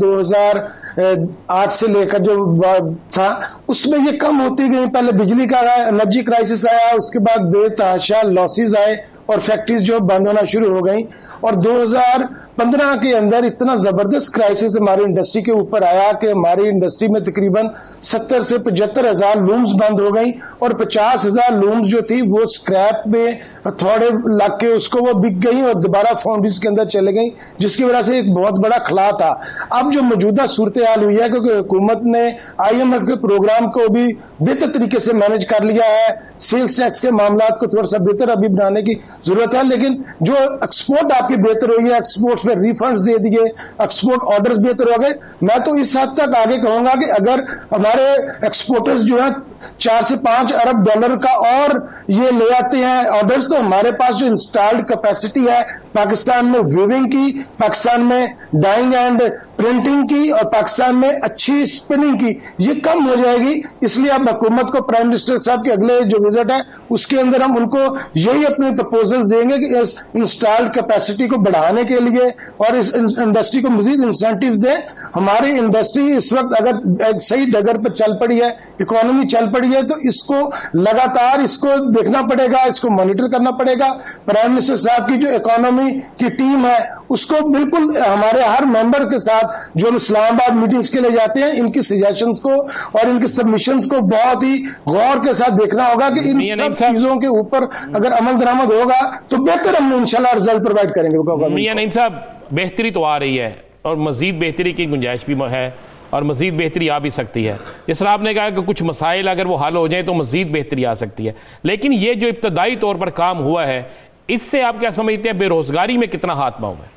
S6: 2008 से लेकर जो था उसमें ये कम होती गई। पहले बिजली का एनर्जी क्राइसिस आया, उसके बाद बेतहाशा लॉसेज आए और फैक्ट्रीज जो बंद होना शुरू हो गई, और 2015 के अंदर इतना जबरदस्त क्राइसिस हमारी इंडस्ट्री के ऊपर आया कि हमारी इंडस्ट्री में तकरीबन 70 से 75 हजार लूम्स बंद हो गई, और 50,000 लूम्स जो थी वो स्क्रैप में थोड़े लग के उसको वो बिक गई और दोबारा फाउंड्रीज के अंदर चले गई, जिसकी वजह से एक बहुत बड़ा खला था। अब जो मौजूदा सूरत हाल हुई है, क्योंकि हुकूमत ने IMF के प्रोग्राम को भी बेहतर तरीके से मैनेज कर लिया है, सेल्स टैक्स के मामला को थोड़ा सा बेहतर अभी बनाने की जरूरत है, लेकिन जो एक्सपोर्ट आपकी बेहतर हुई है, एक्सपोर्ट्स में रिफंड्स दे दिए, एक्सपोर्ट ऑर्डर्स बेहतर हो गए। मैं तो इस हद तक आगे कहूंगा कि अगर हमारे एक्सपोर्टर्स जो है 4 से 5 अरब डॉलर का और ये ले आते हैं ऑर्डर्स, तो हमारे पास जो इंस्टॉल्ड कैपेसिटी है पाकिस्तान में वीविंग की, पाकिस्तान में डाइंग एंड प्रिंटिंग की और पाकिस्तान में अच्छी स्पिनिंग की, ये कम हो जाएगी। इसलिए अब हुकूमत को प्राइम मिनिस्टर साहब के अगले जो विजिट है उसके अंदर हम उनको यही अपने प्रपोजल देंगे कि इस इंस्टॉल्ड कैपेसिटी को बढ़ाने के लिए और इस इंडस्ट्री को मजीद इंसेंटिव्स दें। हमारी इंडस्ट्री इस वक्त अगर सही डगर पर चल पड़ी है, इकोनॉमी चल पड़ी है, तो इसको लगातार इसको देखना पड़ेगा, इसको मॉनिटर करना पड़ेगा। प्राइम मिनिस्टर साहब की जो इकोनॉमी की टीम है उसको बिल्कुल हमारे हर मेंबर के साथ जो इस्लामाबाद मीटिंग्स के लिए जाते हैं, इनकी सजेशंस को और इनकी सबमिशंस को बहुत ही गौर के साथ देखना होगा कि इन सब चीजों के ऊपर अगर अमल दरामद होगा तो बेहतर हम इंशाल्लाह रिजल्ट प्रोवाइड करेंगे।
S3: मियां नईम साहब, बेहतरी तो आ रही है और मजीद बेहतरी की गुंजाइश भी है और मजीद बेहतरी आ भी सकती है। जिस तरह आपने कहा कि कुछ मसाइल अगर वो हल हो जाए तो मजीद बेहतरी आ सकती है, लेकिन ये जो इब्तदाई तौर पर काम हुआ है, इससे आप क्या समझते हैं बेरोजगारी में कितना हाथ पाँव है?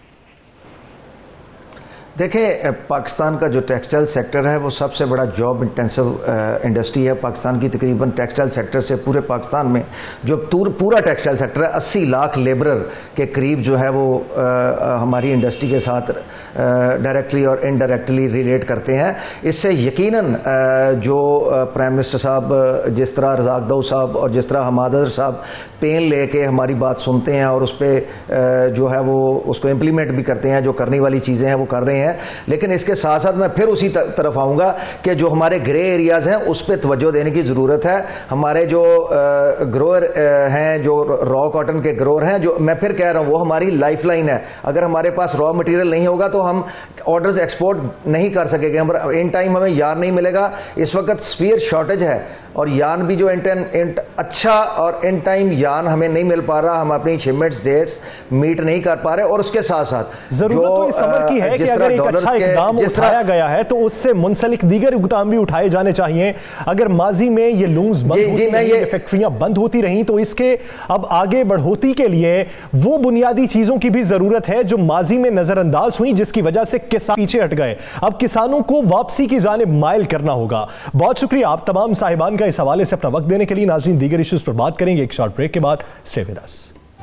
S8: देखिए, पाकिस्तान का जो टेक्सटाइल सेक्टर है वो सबसे बड़ा जॉब इंटेंसिव इंडस्ट्री है। पाकिस्तान की तकरीबन टेक्सटाइल सेक्टर से पूरे पाकिस्तान में जो पूरा टेक्सटाइल सेक्टर है, 80 लाख लेबरर के करीब जो है वो हमारी इंडस्ट्री के साथ डायरेक्टली और इनडायरेक्टली रिलेट करते हैं। इससे यकीनन जो प्राइम मिनिस्टर साहब, जिस तरह रज़ाक दाऊद साहब और जिस तरह हमाद अज़हर साहब पेन लेके हमारी बात सुनते हैं और उस पर जो है वो उसको इम्प्लीमेंट भी करते हैं, जो करने वाली चीज़ें हैं वो कर रहे हैं। लेकिन इसके साथ साथ मैं फिर उसी तरफ आऊँगा कि जो हमारे ग्रे एरियाज़ हैं उस पर तवज्जो देने की ज़रूरत है। हमारे जो ग्रोअर हैं, जो रॉ कॉटन के ग्रोअर हैं, जो मैं फिर कह रहा हूँ वो हमारी लाइफ लाइन है। अगर हमारे पास रॉ मटेरियल नहीं होगा तो हम ऑर्डर्स एक्सपोर्ट नहीं कर सकेंगे, हम इन टाइम हमें यार्न नहीं मिलेगा। इस वक्त स्फीयर शॉर्टेज है और यार्न भी जो अच्छा और इन टाइम यार्न हमें नहीं मिल पा रहा, हम अपनी शिपमेंट्स डेट्स मीट नहीं कर पा रहे। और उसके साथ साथ
S1: जरूरत तो इस अमर की है कि अगर एक अच्छा इकदाम उठाया गया है तो उससे मुंसलिक दीगर इकदाम भी उठाए जाने चाहिए। अगर माजी में ये लूम्स बंद होती रही, ये फैक्ट्रियां बंद होती रहीं, तो इसके अब आगे बढ़ोती के लिए वो बुनियादी चीजों की भी जरूरत है जो माजी में नजरअंदाज हुई, जिसकी वजह से किसान पीछे हट गए। अब किसानों को वापसी की जानिब माइल करना होगा। बहुत शुक्रिया आप तमाम साहिबान का इस हवाले से अपना वक्त देने के लिए। नाज़रीन, दीगर इश्यूज पर बात करेंगे एक शॉर्ट ब्रेक के बाद। Stay with us.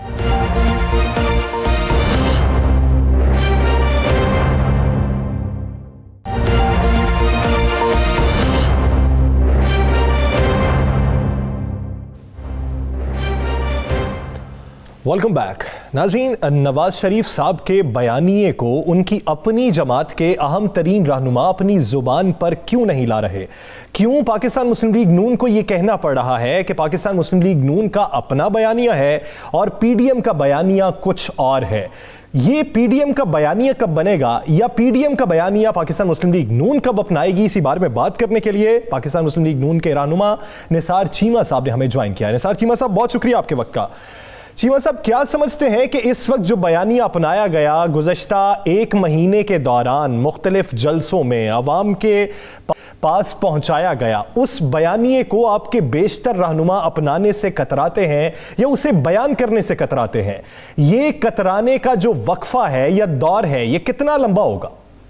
S1: Welcome back. नाज़रीन, नवाज शरीफ साहब के बयानिए को उनकी अपनी जमात के अहम तरीन रहनुमा अपनी जुबान पर क्यों नहीं ला रहे? क्यों पाकिस्तान मुस्लिम लीग नून को यह कहना पड़ रहा है कि पाकिस्तान मुस्लिम लीग नून का अपना बयानिया है और PDM का बयानिया कुछ और है? ये पीडीएम का बयानिया कब बनेगा या पीडीएम का बयानिया पाकिस्तान मुस्लिम लीग नून कब अपनाएगी, इसी बारे में बात करने के लिए पाकिस्तान मुस्लिम लीग नून के रहनुमा निसार चीमा साहब ने हमें ज्वाइन किया है। निसार चीमा साहब, बहुत शुक्रिया आपके वक्त का। चीमा साहब, क्या समझते हैं कि इस वक्त जो बयानिया अपनाया गया गुज़श्ता एक महीने के दौरान मुख्तलिफ जलसों में अवाम के पास पहुंचाया गया, उस बयानिए को आपके बेशतर रहनुमा अपनाने से कतराते हैं या उसे बयान करने से कतराते हैं? ये कतराने का जो वक्फा है या दौर है, ये कितना लंबा होगा?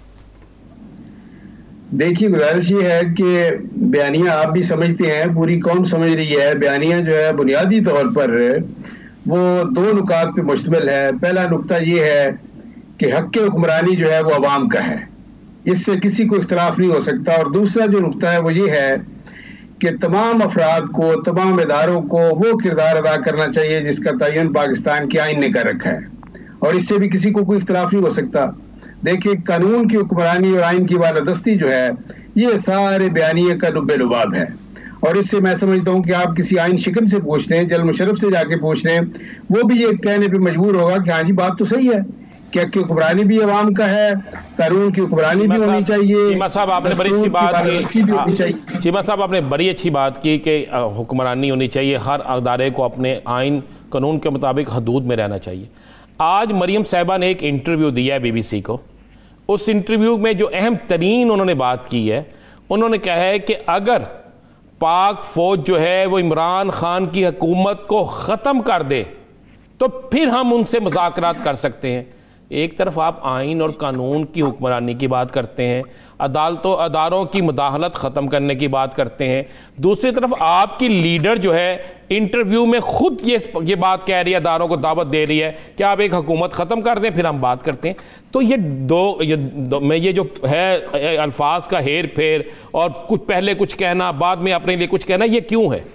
S9: देखिए, गुजारिश ये है कि बयानिया आप भी समझते हैं, पूरी कौम समझ रही है, बयानिया जो है बुनियादी तौर पर वो दो नुकात पे मुश्तमिल है। पहला नुकता ये है कि हक़ हुक्मरानी जो है वो अवाम का है, इससे किसी को इख्तलाफ नहीं हो सकता। और दूसरा जो नुकता है वो ये है कि तमाम अफराद को, तमाम इदारों को वो किरदार अदा करना चाहिए जिसका तयन पाकिस्तान के आइन ने कर रखा है, और इससे भी किसी को कोई इख्तलाफ नहीं हो सकता। देखिए, कानून की हुक्मरानी और आइन की बालादस्ती जो है ये सारे बयानिए का लुब्बे लुबाब है। और इससे मैं समझता हूँ कि आप किसी आइन शिकन से पूछ लें, जल मुशर्रफ से जाके पूछ लें, वो भी ये कहने पे मजबूर होगा कि हाँ जी बात तो सही है, क्या कि हुक्मरानी भी अवाम का है, कानून की हुक्मरानी भी होनी चाहिए।
S3: चीमा साहब, आपने बड़ी अच्छी बात की। चीमा साहब, आपने बड़ी अच्छी बात की कि हुक्मरानी होनी चाहिए, हर अदारे को अपने आइन कानून के मुताबिक हदूद में रहना चाहिए। आज मरियम साहिबा ने एक इंटरव्यू दिया है BBC को। उस इंटरव्यू में जो अहम तरीन उन्होंने बात की है, उन्होंने कहा है कि अगर पाक फौज जो है वो इमरान खान की हुकूमत को ख़त्म कर दे तो फिर हम उनसे मुज़ाकरात कर सकते हैं। एक तरफ आप आइन और कानून की हुक्मरानी की बात करते हैं, अदारों की मुदाखलत ख़त्म करने की बात करते हैं, दूसरी तरफ आपकी लीडर जो है इंटरव्यू में खुद ये बात कह रही है, अदारों को दावत दे रही है कि आप एक हुकूमत ख़त्म कर दें फिर हम बात करते हैं। तो ये जो है अल्फाज का हेर फेर और कुछ पहले कुछ कहना बाद में अपने लिए कुछ कहना, ये क्यों है?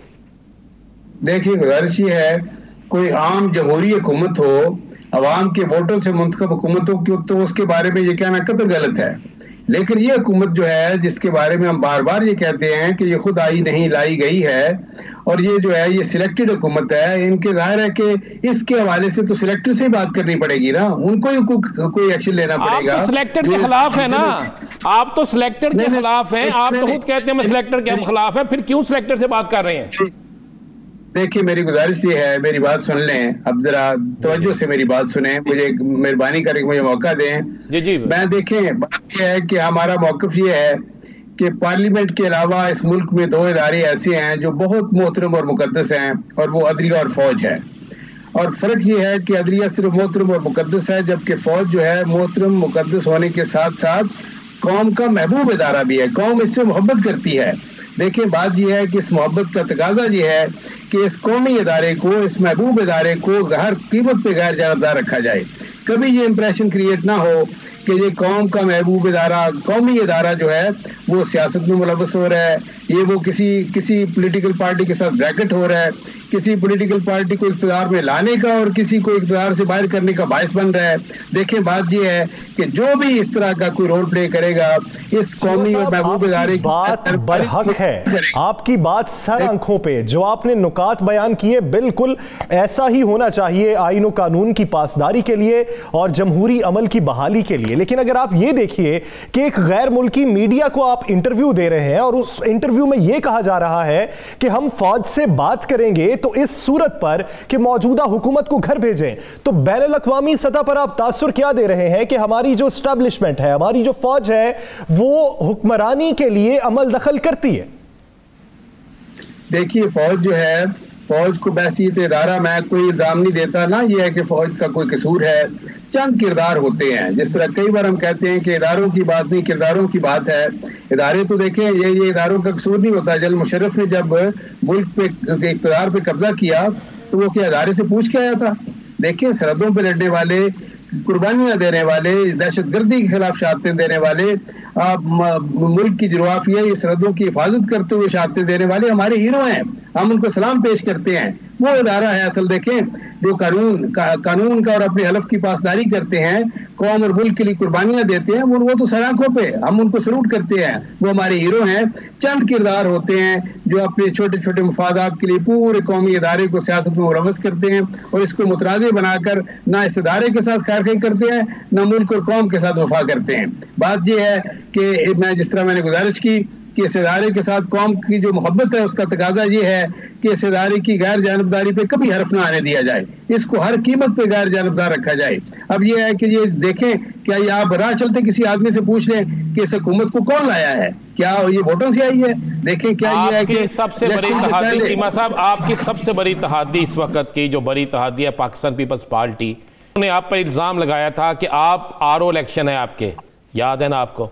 S9: देखिए, गुजारिश ये है, कोई आम जमहूरी हुकूमत हो, अवाम के वोटों से मुंतखब हुकूमतों की, तो उसके बारे में ये कहना कतई गलत है। लेकिन ये हुकूमत जो है जिसके बारे में हम बार बार ये कहते हैं कि ये खुद आई नहीं लाई गई है, और ये जो है ये सिलेक्टेड हुकूमत है, इनके जाहिर है कि इसके हवाले से तो सिलेक्टर से ही बात करनी पड़ेगी ना, उनको ही कोई एक्शन लेना पड़ेगा।
S3: आप तो सिलेक्टेड के खिलाफ है ना, आप तो सिलेक्टेड के खिलाफ हैं, आप तो खुद कहते हैं मैं सिलेक्टर के खिलाफ है, फिर क्यों सिलेक्टर से बात कर रहे हैं?
S9: देखिए, मेरी गुजारिश ये है, मेरी बात सुन लें, अब जरा तवज्जो से मेरी बात सुने, मुझे मेहरबानी करके मुझे मौका दें।
S3: जी।
S9: मैं देखें, बात यह है कि हमारा मौक़िफ़ ये है कि पार्लियामेंट के अलावा इस मुल्क में दो इदारे ऐसे हैं जो बहुत मोहतरम और मुकद्दस हैं, और वो अदलिया और फौज है। और फ़र्क ये है कि अदलिया सिर्फ मोहतरम और मुकद्दस है, जबकि फौज जो है मोहतरम मुकद्दस होने के साथ साथ कौम का महबूब इदारा भी है, कौम इससे मोहब्बत करती है। देखिए, बात यह है कि इस मोहब्बत का तकाजा ये है कि इस कौमी इदारे को, इस महबूब इदारे को हर कीमत पे गैर जानबदार रखा जाए। कभी ये इंप्रेशन क्रिएट ना हो कि ये कौम का महबूब इदारा, कौमी इदारा जो है वो सियासत में मुलव्वस हो रहा है, ये वो किसी पॉलिटिकल पार्टी के साथ ब्रैकेट हो रहा है, किसी पॉलिटिकल पार्टी को इख्तियार में लाने का और किसी को इख्तियार से बाहर करने का बायस बन रहा है। देखिए, बात ये है कि जो भी इस तरह का कोई रोल प्ले करेगा इस कौमी और महबूब इदारे की
S1: बात बरहक है, आपकी बात सर आंखों पे, जो आपने नुकात बयान किए बिल्कुल ऐसा ही होना चाहिए आईन और कानून की पासदारी के लिए और जमहूरी अमल की बहाली के लिए। लेकिन अगर आप ये देखिए कि एक गैर मुल्की मीडिया को आप इंटरव्यू दे रहे हैं और उस इंटरव्यू में यह कहा जा रहा है कि हम फौज से बात करेंगे तो इस सूरत पर कि मौजूदा हुकूमत को घर भेजें, तो बैनुल अक़वामी सतह पर आप तासुर क्या दे रहे हैं कि हमारी जो एस्टैब्लिशमेंट है, हमारी जो फौज है, वो हुक्मरानी के लिए अमल दखल करती है?
S9: देखिए, फौज जो है, फौज को बैसीत इदारा, मैं कोई इल्जाम नहीं देता ना ये है कि फौज का कोई कसूर है, चंद किरदार होते हैं। जिस तरह कई बार हम कहते हैं कि इदारों की बात नहीं, किरदारों की बात है। इदारे तो देखें, ये इदारों का कसूर नहीं होता। जल मुशर्रफ ने जब मुल्क पे इक़्तिदार पे कब्जा किया तो वो क्या इदारे से पूछ के आया था? देखिए, सरहदों पर लड़ने वाले, कुर्बानियां देने वाले, दहशतगर्दी के खिलाफ शहादतें देने वाले, मुल्क की जराफिया ये सरहदों की हिफाजत करते हुए शहादतें देने वाले हमारे हीरो हैं, हम उनको सलाम पेश करते हैं। वो इदारा है असल, देखें, जो कानून का और अपने हलफ की पासदारी करते हैं। कौम और मुल्क के लिए कुर्बानियां देते हैं, वो तो सर आंखों पे हम उनको सलूट करते हैं, वो हमारे हीरो हैं। चंद किरदार होते हैं जो अपने छोटे छोटे मफादात के लिए पूरे कौमी इदारे को सियासत में मुलव्वस करते हैं और इसको मुतराज़े बनाकर ना इस इदारे के साथ खैरखाई करते हैं, ना मुल्क और कौम के साथ वफा करते हैं। बात यह है कि मैं जिस तरह मैंने गुजारिश की कि इस इदारे के साथ कौम की जो मोहब्बत है उसका तकाजा ये है कि इस इदारे की गैर जानबदारी पे कभी हर्फ ना आने दिया जाए, इसको हर कीमत पे गैर जानबदार रखा जाए। अब ये है कि ये देखें, क्या ये आप राह चलते किसी आदमी से पूछ लें कि इस हुकूमत को कौन लाया है, क्या ये वोटों से आई है? देखें क्या ये है कि
S3: सबसे बड़ी तहादी, चीमा साहब आपकी सबसे बड़ी तहादी इस वक्त की जो बड़ी तहादी है पाकिस्तान पीपल्स पार्टी ने आप पर इल्ज़ाम लगाया था कि आप आरओ इलेक्शन है आपके, याद है ना आपको?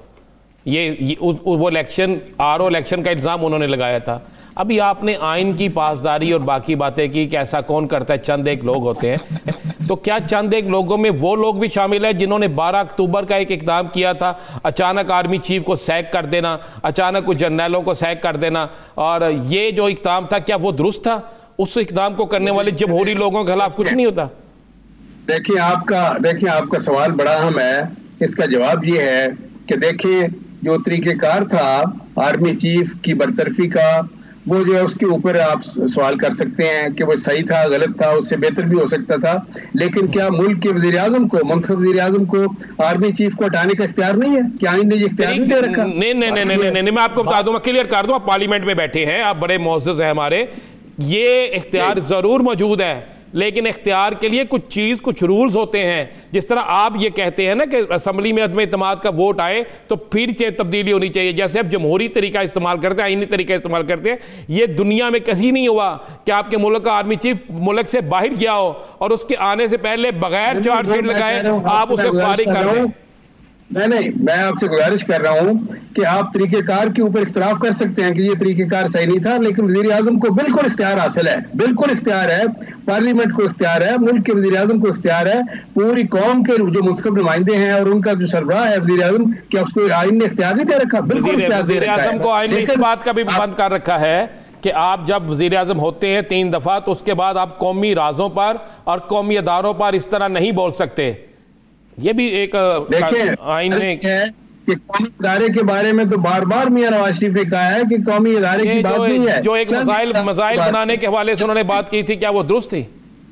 S3: वो इलेक्शन आरओ इलेक्शन का इल्ज़ाम उन्होंने लगाया था। अभी आपने आइन की पासदारी और बाकी बातें की कि ऐसा कौन करता है, चंद एक लोग होते हैं। तो क्या चंद एक लोगों में वो लोग भी शामिल है जिन्होंने 12 अक्टूबर का एक इक़दाम किया था, अचानक आर्मी चीफ को सैक कर देना, अचानक कुछ जर्नलों को सैक कर देना, और ये जो इक़दाम था क्या वो दुरुस्त था? उस इक़दाम को करने वाले जमहूरी लोगों के खिलाफ कुछ नहीं होता?
S9: देखिए आपका सवाल बड़ा अहम है। इसका जवाब ये है कि देखिए जो तरीक़ेकार था आर्मी चीफ की बरतरफी का, वो जो है उसके ऊपर आप सवाल कर सकते हैं कि वो सही था, गलत था, उससे बेहतर भी हो सकता था। लेकिन क्या मुल्क के वज़ीर आज़म को, मुंतखब वज़ीर आज़म को आर्मी चीफ को हटाने का इख्तियार नहीं है? क्या आइन ने ये इख्तियार नहीं दे रखा?
S3: नहीं, मैं आपको बता दूं, मैं क्लियर कर दूं, आप पार्लियामेंट में बैठे हैं, आप बड़े मुअज़्ज़ज़ हैं हमारे, ये इख्तियार जरूर मौजूद है, लेकिन इख्तियार के लिए कुछ रूल्स होते हैं। जिस तरह आप ये कहते हैं ना कि असम्बली में अदम इत्तेमाद का वोट आए तो फिर तब्दीली होनी चाहिए, जैसे आप जमहूरी तरीका इस्तेमाल करते हैं, आईनी तरीका इस्तेमाल करते हैं, ये दुनिया में कहीं नहीं हुआ कि आपके मुल्क का आर्मी चीफ मुल्क से बाहर गया हो और उसके आने से पहले बगैर चार्जशीट लगाए आप उसे फारिग कर दें।
S9: नहीं, मैं आपसे गुजारिश कर रहा हूं कि आप तरीकेकार के ऊपर इख्तलाफ कर सकते हैं कि ये तरीकेकार सही नहीं था, लेकिन वज़ीर आज़म को बिल्कुल इख्तियार हासिल है, बिल्कुल इख्तियार है, पार्लियामेंट को इख्तियार है, मुल्क के वज़ीर आज़म को इख्तियार है, पूरी कौम के जो मुंतखब नुमाइंदे हैं और उनका जो सरबराह है वज़ीर आज़म, क्या उसको आइन ने इख्तियार नहीं दे रखा? बिल्कुल इख्तियार दे रखा है।
S3: वज़ीर आज़म को आइन ने इस बात का भी बंद कर रखा है कि आप जब वज़ीर आज़म होते हैं 3 दफ़ा तो उसके बाद आप कौमी राजों पर और कौमी अदारों पर इस तरह नहीं बोल सकते। ये भी एक आइन ने
S9: कि कौमी इदारे के बारे में तो बार बार मियां नवाज शरीफ ने कहा है कि कौमी इदारे की बात नहीं है।
S3: जो एक मसाइल बनाने के हवाले से उन्होंने बात की थी, क्या वो दुरुस्त थी?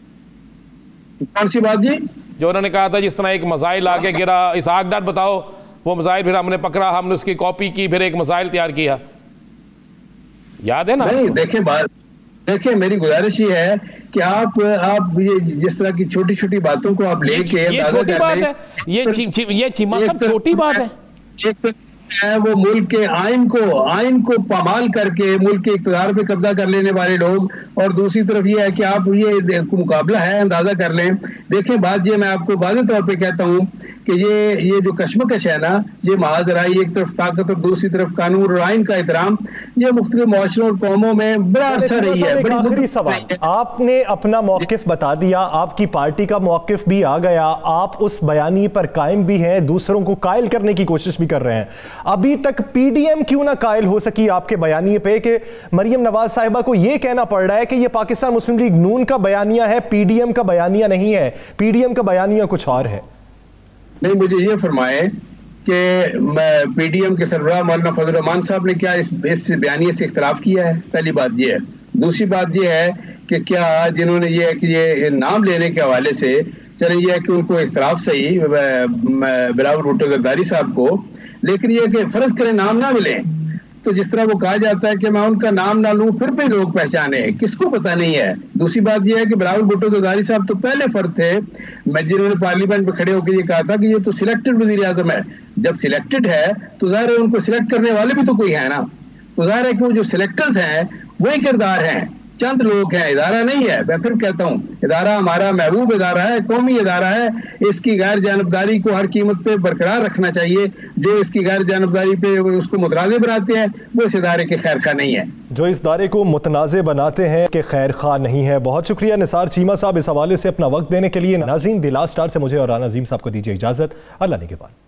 S9: कौन सी बात जी?
S3: जो उन्होंने कहा था जिस तरह एक मसाइल आके गिरा, इसहाक डार बताओ वो मसाइल, फिर हमने पकड़ा, हमने उसकी कॉपी की, फिर एक मसाइल तैयार किया, याद है ना?
S9: नहीं, देखिए मेरी गुजारिश ये है कि आप ये जिस तरह की छोटी छोटी बातों को आप लेके
S3: ये छोटी बात है, ये चीमा साहब छोटी बात है।
S9: वो मुल्क के आइन को पामाल करके मुल्क के इक़्तिदार पे कब्जा कर लेने वाले लोग, और दूसरी तरफ ये है कि आप ये मुकाबला है, अंदाजा कर लें। देखिए बात ये मैं आपको वाज़ेह तौर पे कहता हूँ कि ये जो कशमकश है ना, ये महाजराई, एक तरफ ताकत और दूसरी तरफ कानून और आइन का एहतराम, ये मुख्तलिफ मुआशरों और कौमों में बड़ा अरसा रही है।
S1: आखिरी सवाल, आपने अपना मौक़िफ़ बता दिया, आपकी पार्टी का मौक़िफ़ भी आ गया, आप उस बयानी पर कायम भी हैं, दूसरों को कायल करने की कोशिश भी कर रहे हैं। अभी तक पीडीएम क्यों ना कायल हो सकी आपके बयानिए पे कि मरियम नवाज साहिबा को यह कहना पड़ रहा है कि यह पाकिस्तान मुस्लिम लीग नून का बयानिया है, पीडीएम का बयानिया नहीं है, पीडीएम का बयानिया कुछ और है?
S9: नहीं, मुझे ये फरमाए कि पीडीएम के सरबराह मौलाना फजल रहमान साहब ने क्या इस बयानिए से इख्तलाफ किया है? पहली बात ये है। दूसरी बात ये है कि क्या जिन्होंने ये नाम लेने के हवाले से, चले ये है कि उनको इख्तलाफ सही बिलावल भुट्टो जरदारी साहब को, लेकिन ये कि फर्ज करें नाम ना मिले तो जिस तरह वो कहा जाता है कि मैं उनका नाम ना लूं फिर भी लोग पहचाने, किसको पता नहीं है। दूसरी बात यह है कि बिलावल भुट्टो जरदारी साहब तो पहले फर्द थे जिन्होंने पार्लियामेंट में खड़े होकर ये कहा था कि ये तो सिलेक्टेड वज़ीर आज़म है। जब सिलेक्टेड है तो जाहिर है उनको सिलेक्ट करने वाले भी तो कोई है ना, तो जाहिर है कि वो जो सिलेक्टर्स हैं वही किरदार हैं, चंद लोग हैं, इदारा नहीं है। मैं फिर कहता हूँ इदारा हमारा महबूब इदारा है, कौमी इदारा है, इसकी गैर जानबदारी को हर कीमत पे बरकरार रखना चाहिए। जो इसकी गैर जानबदारी पे उसको मुतनाज़े बनाते हैं वो इस इदारे के खैर खा नहीं है,
S1: जो इस इदारे को मुतनाज़े बनाते हैं इसके खैर खा नहीं है। बहुत शुक्रिया निसार चीमा साहब इस हवाले से अपना वक्त देने के लिए। नाज़रीन, द लास्ट स्टार से मुझे और राना अज़ीम साहब को दीजिए इजाज़त। अल्लाह ने के बाद।